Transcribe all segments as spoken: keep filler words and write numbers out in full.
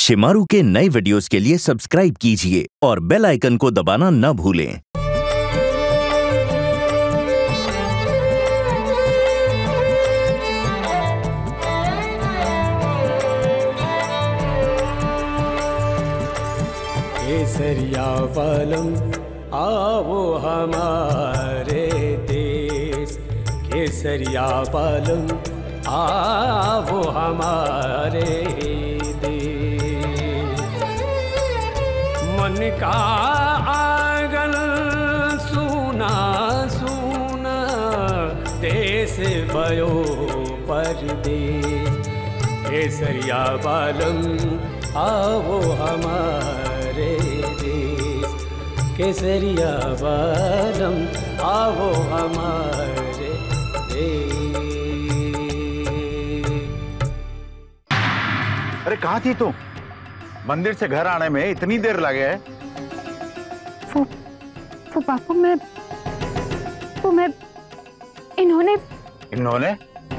शिमारू के नए वीडियोस के लिए सब्सक्राइब कीजिए और बेल आइकन को दबाना न भूलें। केसरिया बालम आओ हमारे देश, केसरिया बालम आओ हमारे देश। मन का आंगन सुना सुना, देश भयो परदेश। केसरिया बालम आओ हमारे देश, केसरिया बालम आओ हमारे देश। अरे कहाँ थी तू? मंदिर से घर आने में इतनी देर लगे है? वो वो बापू मैं वो मैं इन्होंने इन्होंने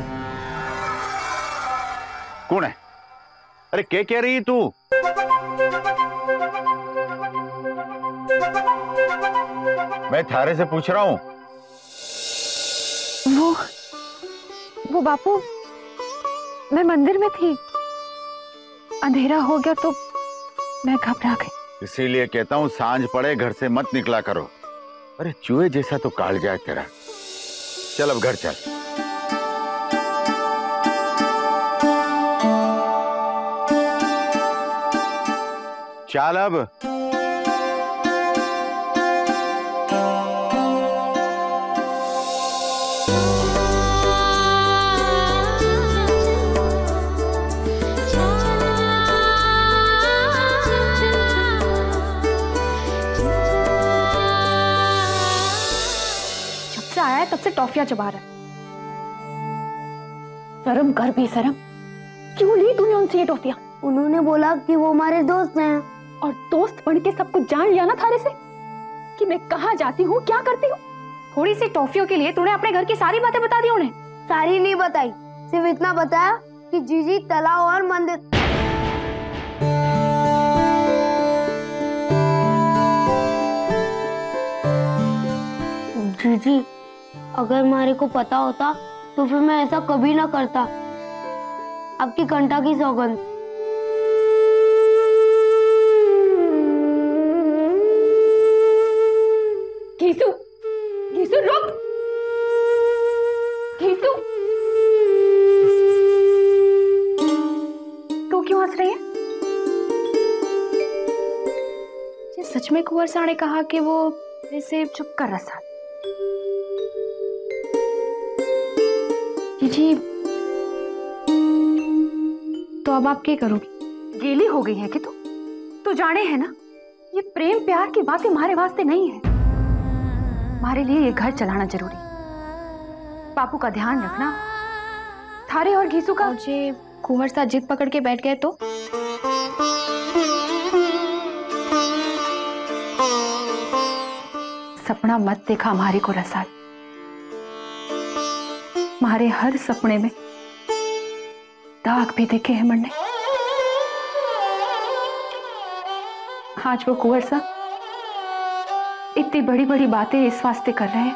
कौन है? अरे क्या कह रही है तू? मैं थारे से पूछ रहा हूं। वो वो बापू मैं मंदिर में थी, अंधेरा हो गया तो मैं घबरा गई। इसीलिए कहता हूं सांझ पड़े घर से मत निकला करो। अरे चूहे जैसा तो काल जाए तेरा। चल अब घर चल। चल अब। आया है तब से टॉफियां चबा रहा है। शर्म कर भी शर्म, क्यों ली तूने उनसे ये टॉफियां? उन्होंने बोला कि वो हमारे दोस्त हैं। और दोस्त बन के सब कुछ जान लिया ना थारे से कि मैं कहाँ जाती हूँ, क्या करती हूँ। थोड़ी सी टॉफियों के लिए तूने अपने घर की सारी बातें बता दी उन्हें? सारी नहीं बताई, सिर्फ इतना बताया कि जीजी तालाब और मंदिर। जीजी अगर मारे को पता होता तो फिर मैं ऐसा कभी ना करता। आपकी कंठा की सौगंध। घीसू, घीसू रुक, घीसू। तू क्यों हंस रही है? सच में कुंवर साहब ने कहा कि वो इसे चुप कर रहा। जी तो अब आप क्या करोगी? गीली हो गई है कि तू तो जाने है ना, ये प्रेम प्यार की बातें हमारे वास्ते नहीं है। हमारे लिए ये घर चलाना जरूरी। बापू का ध्यान रखना, थारे और घीसू का। मुझे कुंवर साहब जिद पकड़ के बैठ गए तो सपना मत देखा हमारे को रसाल। हमारे हर सपने में दाग भी देखे हैं मन ने। आज वो कुंवर साहब इतनी बड़ी बड़ी बातें इस वास्ते कर रहे हैं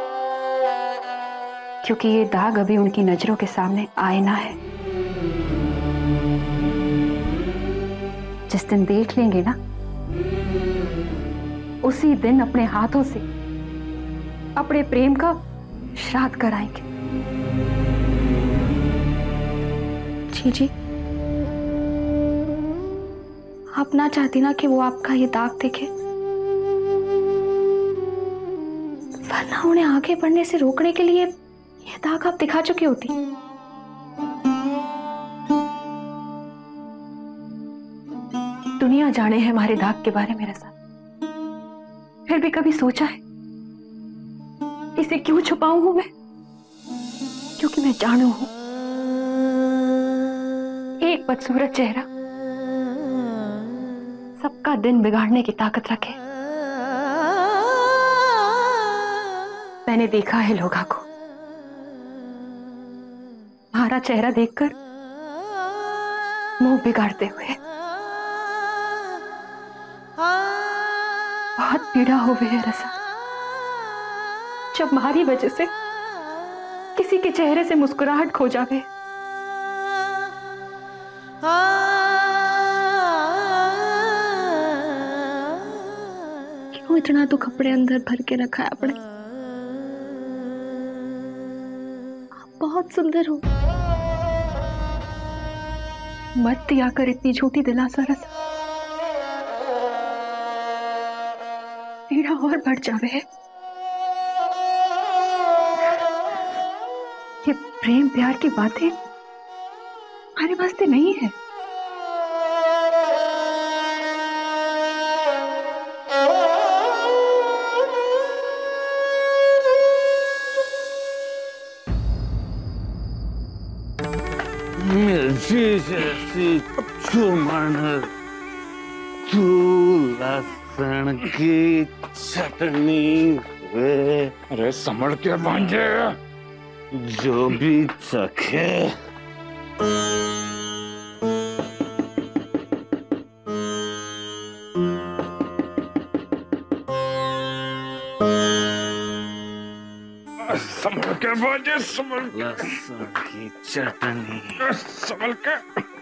क्योंकि ये दाग अभी उनकी नजरों के सामने आए ना है। जिस दिन देख लेंगे ना, उसी दिन अपने हाथों से अपने प्रेम का श्राद्ध कराएंगे। जी जी आप ना चाहती ना कि वो आपका ये दाग देखे, वरना उन्हें आगे बढ़ने से रोकने के लिए ये दाग आप दिखा चुकी होती। दुनिया जाने है हमारे दाग के बारे में रसा, फिर भी कभी सोचा है इसे क्यों छुपाऊं हूं मैं? क्योंकि मैं जानू हूं एक बदसूरत चेहरा सबका दिन बिगाड़ने की ताकत रखे। मैंने देखा है लोगों को हमारा चेहरा देखकर मुंह बिगाड़ते हुए। बहुत पीड़ा होवे है रसा, जब मारी वजह से किसी के चेहरे से मुस्कुराहट खो जावे। क्यों इतना दुख अपने अंदर भर के रखा है आपने? आप बहुत सुंदर हो, मत दिया कर इतनी झूठी दिलासा रसा, पीड़ा और बढ़ जावे है। ये प्रेम प्यार की बातें हमारे वास्ते नहीं है। मिर्ची जैसी चुमन तू लहसुन की चटनी वे, अरे समझ के भांजे, जो भी चखे संभल के बाजे, संभल के, लहसुन की चटनी संभल के,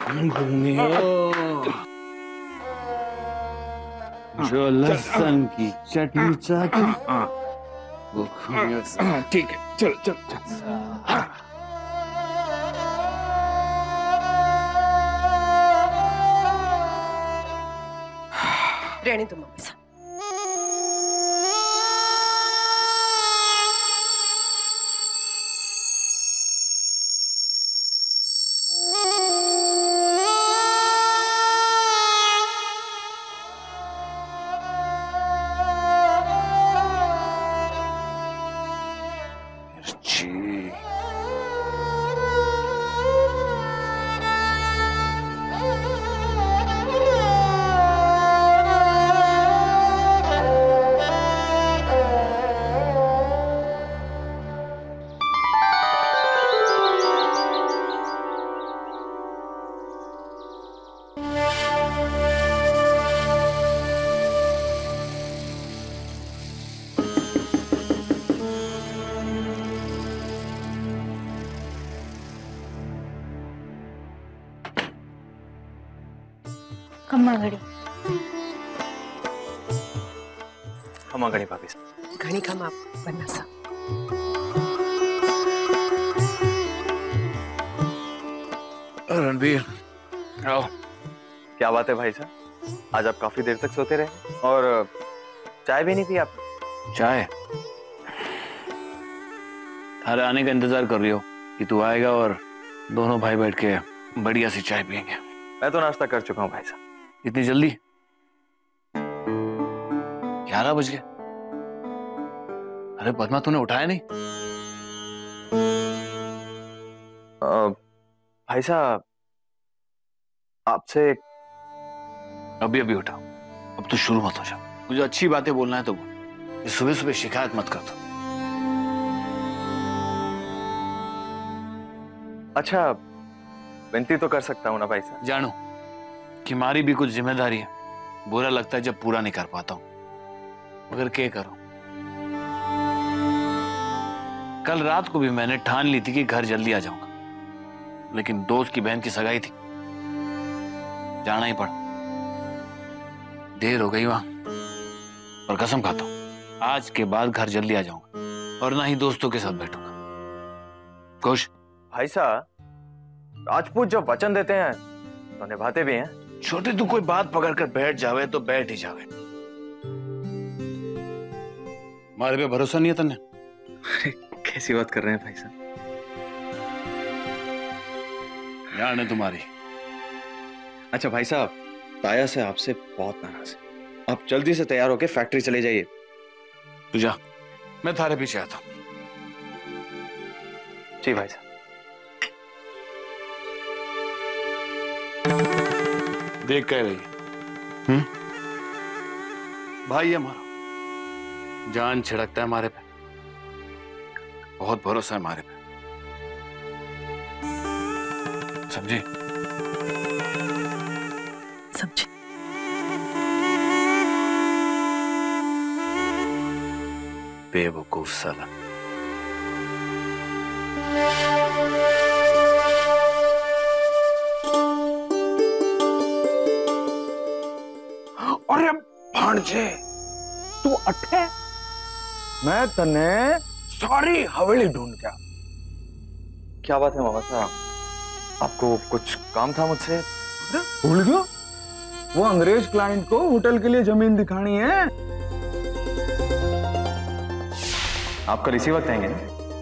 जो लहसुन की चटनी चाहती वो खाने से। हाँ ठीक है, चल चल चल। रहने दो मम्मी साहब। खम्मा घड़ी खम्मा घड़ी भाभी साहब। घड़ी खम्मा बनना सा। रणबीर आओ। क्या बात है भाई साहब, आज आप काफी देर तक सोते रहे और चाय भी नहीं पी आप? चाय थारे आने का इंतजार कर रही हो कि तू आएगा और दोनों भाई बैठ के बढ़िया सी चाय पियेंगे। मैं तो नाश्ता कर चुका हूँ भाई साहब। इतनी जल्दी? ग्यारह बज गए। अरे पद्मा तूने उठाया नहीं? आ, भाई साहब आपसे अभी अभी उठा। अब तू शुरू मत हो जा। मुझे अच्छी बातें बोलना है तो बोल, सुबह सुबह शिकायत मत कर। तो अच्छा विनती तो कर सकता हूँ ना भाई साहब? जानू कि हमारी भी कुछ जिम्मेदारी है। बुरा लगता है जब पूरा नहीं कर पाता हूं, मगर क्या करूं। कल रात को भी मैंने ठान ली थी कि घर जल्दी आ जाऊंगा, लेकिन दोस्त की बहन की सगाई थी, जाना ही पड़ा। देर हो गई वहां, और कसम खाता हूं आज के बाद घर जल्दी आ जाऊंगा और ना ही दोस्तों के साथ बैठूंगा। खुश? भाई साहब राजपूत जब वचन देते हैं तो निभाते भी हैं। छोटे तू कोई बात पकड़ कर बैठ जावे तो बैठ ही जावे। हमारे पे भरोसा नहीं है तन्ने? अरे कैसी बात कर रहे हैं भाई साहब? यार है तुम्हारी। अच्छा भाई साहब, ताया से आपसे बहुत नाराज है। आप जल्दी से तैयार होके फैक्ट्री चले जाइए। तू जा, मैं थारे पीछे आता हूं। जी भाई साहब। देख कह रही हम्म भाई हमारा जान छिड़कता है हमारे पे, बहुत भरोसा है हमारे पे, समझे? समझे। बेवकूफ साला। अरे भांजे, तू अठे? मैं तने सारी हवेली ढूंढ गया। क्या बात है मामा साहब, आपको कुछ काम था मुझसे? भूल गयो? वो अंग्रेज क्लाइंट को होटल के लिए जमीन दिखानी है। आप कल इसी वक्त आएंगे?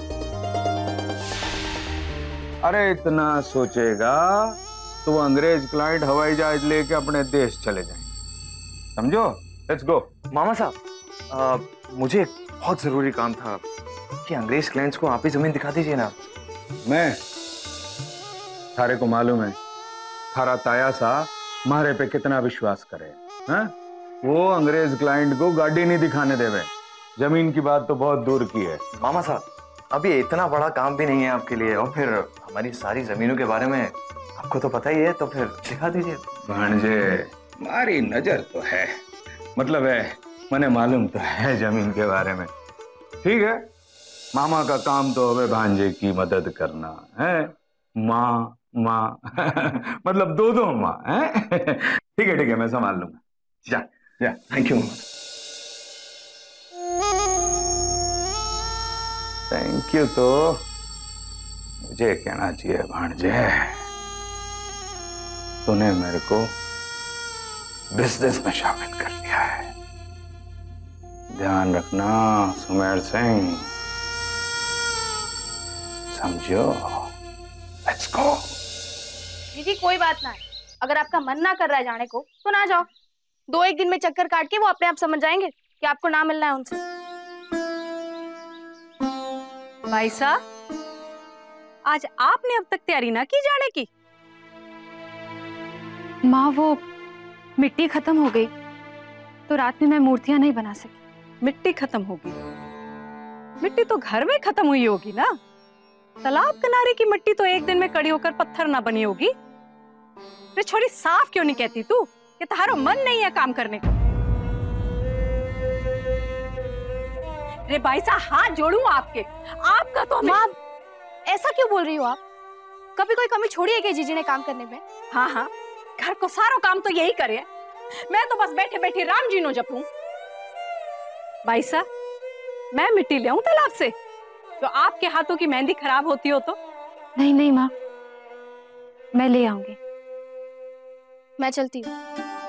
अरे इतना सोचेगा तो वो अंग्रेज क्लाइंट हवाई जहाज लेके अपने देश चले जाएंगे, समझो? लेट्स गो। मामा साहब, मुझे एक बहुत जरूरी काम था कि अंग्रेज क्लाइंट्स को आप ही जमीन दिखा दीजिए ना। मैं थारे को मालूम है थारा ताया सा मारे पे कितना विश्वास करे, हैं? वो अंग्रेज क्लाइंट को गाड़ी नहीं दिखाने देवे, जमीन की बात तो बहुत दूर की है। मामा साहब, अभी इतना बड़ा काम भी नहीं है आपके लिए, और फिर हमारी सारी जमीनों के बारे में आपको तो पता ही है, तो फिर दिखा दीजिए। भांजे, मारी नजर तो है, मतलब है मैंने मालूम तो है जमीन के बारे में। ठीक है, मामा का काम तो हमें भांजे की मदद करना है। माँ माँ मतलब दो दो माँ है। ठीक है ठीक है, मैं संभाल लूंगा। जा जा। Thank you. थैंक यू तो मुझे कहना चाहिए भांजे, तूने मेरे को बिजनेस में शामिल कर लिया है। ध्यान रखना सुमेर सिंह, समझो? Let's go. दीदी कोई बात ना है, अगर आपका मन ना कर रहा है जाने को तो ना जाओ। दो एक दिन में चक्कर काट के वो अपने आप समझ जाएंगे कि आपको ना मिलना है उनसे। भाई साहब, आज आपने अब तक तैयारी ना की जाने की? माँ, वो मिट्टी खत्म हो गई तो रात में मैं मूर्तियां नहीं बना सकी। मिट्टी खत्म होगी? मिट्टी तो घर में खत्म हुई होगी ना। तालाब किनारे की मिट्टी तो एक दिन में कड़ी होकर पत्थर ना बनी होगी। रे छोरी, साफ क्यों नहीं कहती तू कि तुम्हारा मन नहीं है काम करने को? रे भाई साहब, हाथ जोड़ूं आपके, आपका तो माँ, ऐसा क्यों बोल रही हो आप? कभी कोई कमी छोड़ी है क्या जीजी ने काम करने में? हाँ हाँ, घर को सारा काम तो यही करे, मैं तो बस बैठे बैठे राम जी नो जपूं। भाई साहब, मैं मिट्टी ले आऊं तालाब से? तो आपके हाथों की मेहंदी खराब होती हो तो? नहीं नहीं माँ, मैं ले आऊंगी। मैं चलती हूँ।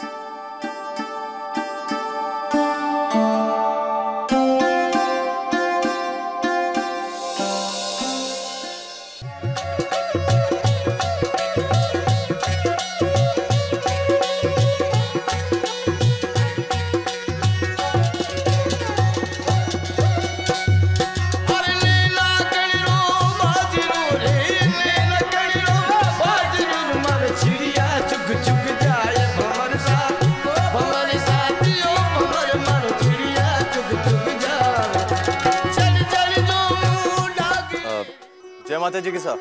जय माता जी की साहब।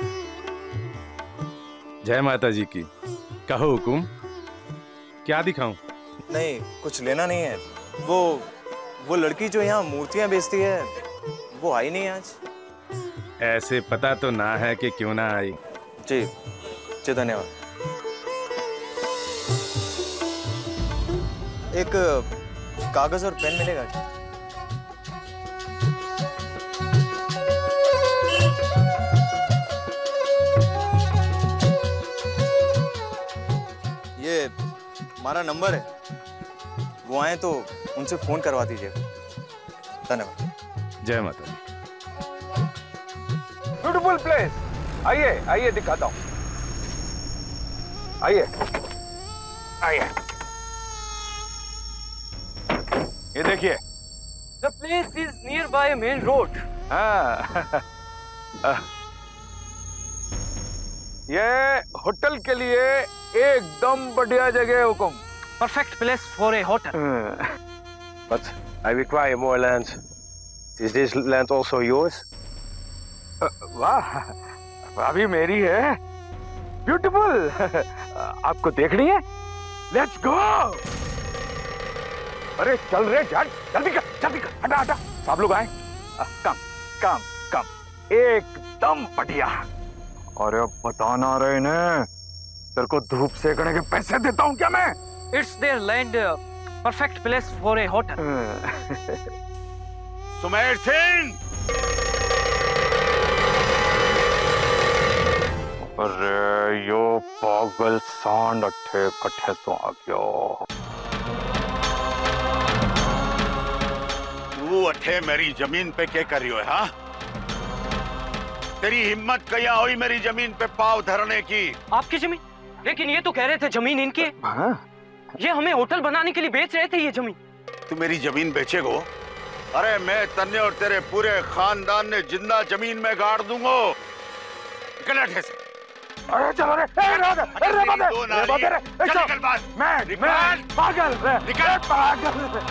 जय माता जी की। कहो हुकुम, क्या दिखाऊं? नहीं, कुछ लेना नहीं है। वो वो लड़की जो यहाँ मूर्तियां बेचती है, वो आई नहीं आज। ऐसे पता तो ना है कि क्यों ना आई। जी जी, धन्यवाद। एक कागज और पेन मिलेगा क्या? ये हमारा नंबर है, वो आए तो उनसे फोन करवा दीजिएगा। धन्यवाद। जय माता दी। ब्यूटीफुल प्लेस, आइए आइए दिखाता हूँ। आइए आइए, ये देखिए। The place is nearby a main road. हाँ, ये होटल के लिए एकदम बढ़िया जगह है हुकुम। Perfect place for a hotel. But I require more land. Is this land also yours? वाह, अभी मेरी है। ब्यूटीफुल, आपको देखनी है? Let's go. अरे चल रे, चल जल्दी कर, जल्दी कर, हटा हटा। सब लोग आए? कम कम कम, एकदम बढ़िया। अरे बताना रहे ने, तेरे को धूप सेकने के पैसे देता हूँ क्या मैं? It's their land, uh, perfect place for a hotel. Sumer Singh! अरे यो पागल सांड अठे कट्ठे तो आ गया। तू अठे मेरी जमीन पे क्या कर रही हो? हाँ, तेरी हिम्मत कहाँ हुई मेरी जमीन पे पाव धरने की? आपकी जमीन? लेकिन ये तो कह रहे थे जमीन इनकी है। हाँ? ये हमें होटल बनाने के लिए बेच रहे थे ये जमीन। तू मेरी जमीन बेचेगो? अरे मैं तन्ने और तेरे पूरे खानदान ने जिंदा जमीन में गाड़ दूंगा। गलत है से। अरे चलो रे, ए रे, ए रे बाबे, रे बाबे रे, चल निकल बात। मैं, मैं पागल रे, निकल पागल रे।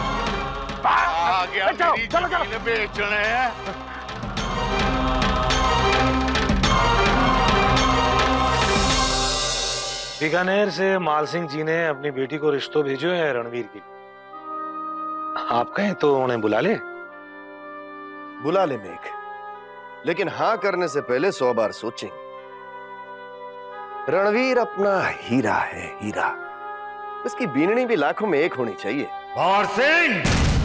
आ गया मेरी जमीन बेचने हैं। बीकानेर से माल सिंह जी ने अपनी बेटी को रिश्तों भेजो है रणवीर की। आप कहें तो उन्हें बुला ले। बुला ले मेघ, लेकिन हाँ करने से पहले सौ बार सोचें। रणवीर अपना हीरा है, हीरा। उसकी बीननी भी लाखों में एक होनी चाहिए। भंवर सिंह!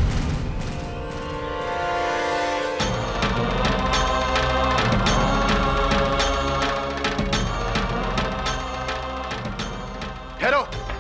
ठहरो।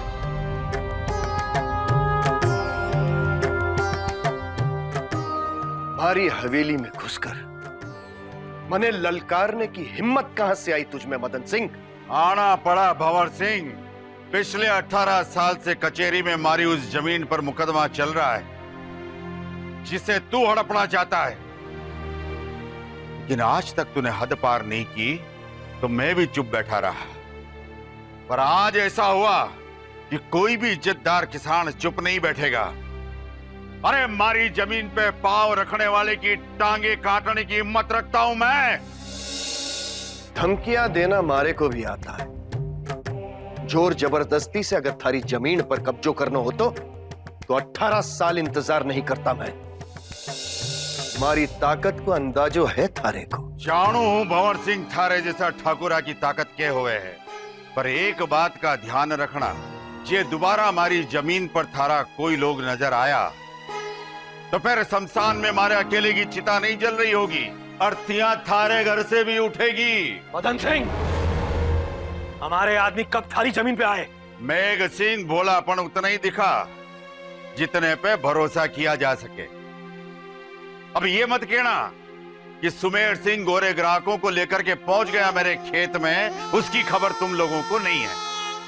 भारी हवेली में घुसकर मने ललकारने की हिम्मत कहां से आई तुझमें मदन सिंह? आना पड़ा भंवर सिंह। पिछले अठारह साल से कचेरी में मारी उस जमीन पर मुकदमा चल रहा है जिसे तू हड़पना चाहता है, लेकिन आज तक तूने हद पार नहीं की तो मैं भी चुप बैठा रहा। पर आज ऐसा हुआ कि कोई भी इज्जतदार किसान चुप नहीं बैठेगा। अरे मारी जमीन पे पांव रखने वाले की टांगे काटने की हिम्मत रखता हूं मैं। धमकियां देना मारे को भी आता है। जोर जबरदस्ती से अगर थारी जमीन पर कब्जो करना हो तो तो अठारह साल इंतजार नहीं करता मैं। मारी ताकत को अंदाजो है थारे को। जानू हूं भंवर सिंह थारे जैसा ठाकुरा की ताकत के हुए है, पर एक बात का ध्यान रखना, जे दोबारा हमारी जमीन पर थारा कोई लोग नजर आया तो फिर शमशान में मारे अकेले की चिता नहीं जल रही होगी, अर्थियां थारे घर से भी उठेगी। मदन सिंह, हमारे आदमी कब थारी जमीन पे आए? मेघ सिंह भोलापन उतना ही दिखा जितने पे भरोसा किया जा सके। अब ये मत कहना कि सुमेर सिंह गोरे ग्राहकों को लेकर के पहुंच गया मेरे खेत में, उसकी खबर तुम लोगों को नहीं है।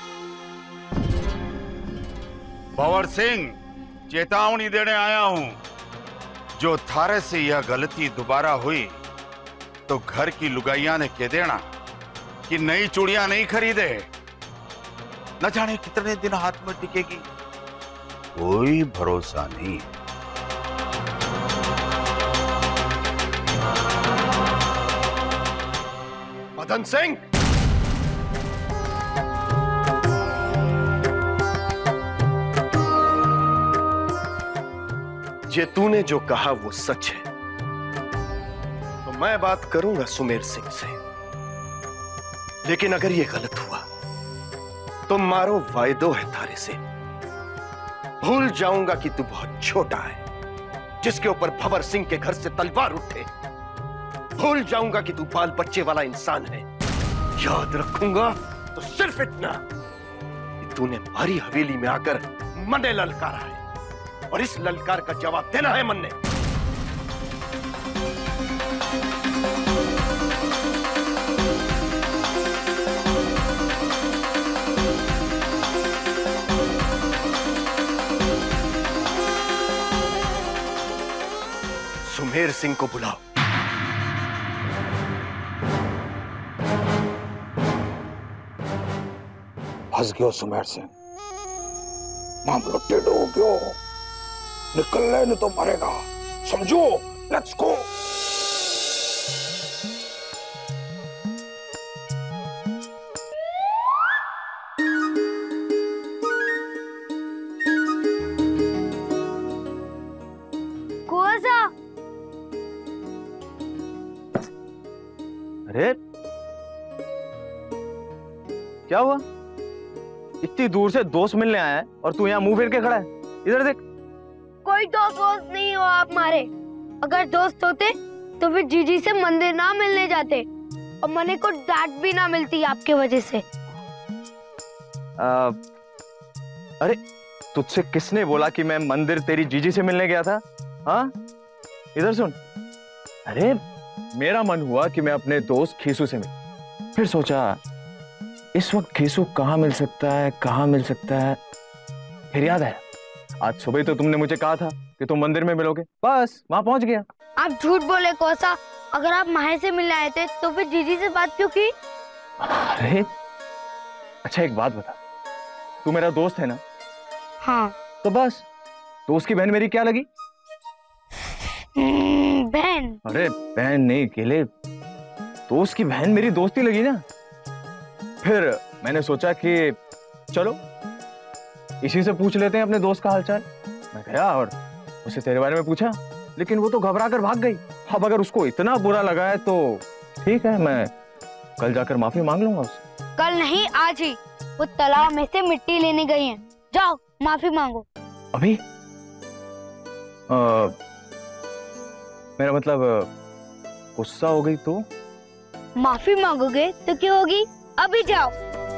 भंवर सिंह, चेतावनी देने आया हूं, जो थारे से यह गलती दोबारा हुई तो घर की लुगाइयां ने कह देना कि नई चूड़ियां नहीं खरीदे, न जाने कितने दिन हाथ में टिकेगी, कोई भरोसा नहीं। मदन सिंह, जे तूने जो कहा वो सच है, तो मैं बात करूंगा सुमेर सिंह से। लेकिन अगर ये गलत हुआ तो मारो वायदो है थारे से। भूल जाऊंगा कि तू बहुत छोटा है, जिसके ऊपर भंवर सिंह के घर से तलवार उठे। भूल जाऊंगा कि तू बाल बच्चे वाला इंसान है। याद रखूंगा तो सिर्फ इतना कि तूने हमारी हवेली में आकर मने ललकारा है, और इस ललकार का जवाब देना है मन ने। सुमेर सिंह को बुलाओ। फंस गयो सुमेर सिंह, मामलो टेढ़ो हो गयो, निकलने नहीं तो मरेगा, समझो। लेट्स गो। कुआसा, क्या हुआ? इतनी दूर से दोस्त मिलने आया है और तू यहाँ मुंह फेर के खड़ा है। इधर देख। कोई तो दोस्त नहीं हो आप हमारे। अगर दोस्त होते तो फिर जीजी से मंदिर ना मिलने जाते और मने को डांट भी ना मिलती आपके वजह से। आ, अरे तुझसे किसने बोला कि मैं मंदिर तेरी जीजी से मिलने गया था? हाँ, इधर सुन। अरे मेरा मन हुआ कि मैं अपने दोस्त खीसू से मिल, फिर सोचा इस वक्त खीसू कहाँ मिल सकता है, कहाँ मिल सकता है। फिर याद है आज सुबह तो तुमने मुझे कहा था कि तुम मंदिर में मिलोगे, बस वहां पहुंच गया। आप झूठ बोले कोसा। अगर आप माहे से मिलने आए थे तो फिर जीजी से बात क्यों की? अरे अच्छा एक बात बता, तू मेरा दोस्त है ना? हाँ। तो बस दोस्त की बहन मेरी क्या लगी? बहन? अरे बहन नहीं केले, दोस्त की बहन मेरी दोस्ती लगी ना। फिर मैंने सोचा कि चलो इसी से पूछ लेते हैं अपने दोस्त का हालचाल। मैं गया और उसे तेरे बारे में पूछा, लेकिन वो तो घबरा कर भाग गई। अब अगर उसको इतना बुरा लगा है तो ठीक है, मैं कल जाकर माफी मांग लूंगा उससे। कल नहीं, आज ही। वो तालाब में से मिट्टी लेने गई हैं। जाओ माफी मांगो। अभी? आ, मेरा मतलब गुस्सा हो गई तो? माफी मांगोगे तो क्या होगी? अभी जाओ।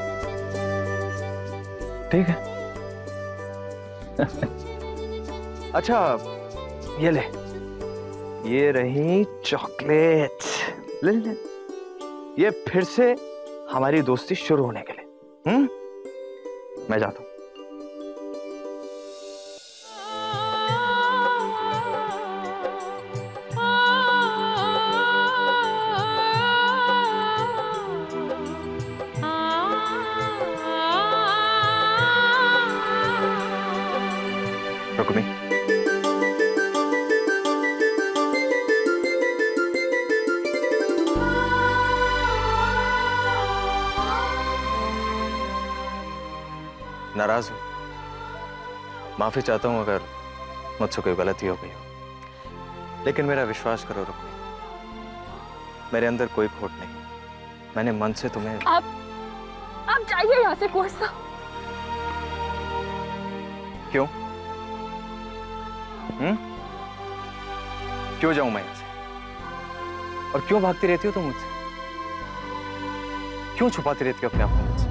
ठीक है। अच्छा ये ले, ये रही चॉकलेट। ले ले, ये फिर से हमारी दोस्ती शुरू होने के लिए। हम्म, मैं जाता हूं। रुक्मी, नाराज हो? माफी चाहता हूं अगर मुझसे कोई गलती हो गई हो, लेकिन मेरा विश्वास करो रुक्मी, मेरे अंदर कोई खोट नहीं। मैंने मन से तुम्हें। आप आप जाइए यहाँ से कोसा। क्यों? हम्म? क्यों जाऊं मैं यहाँ से? और क्यों भागती रहती हो तुम मुझसे? क्यों छुपाती रहती हो अपने आप को मुझसे?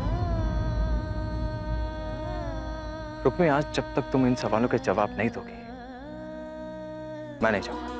रुक्मी, आज जब तक तुम इन सवालों के जवाब नहीं दोगी मैं नहीं जाऊंगा।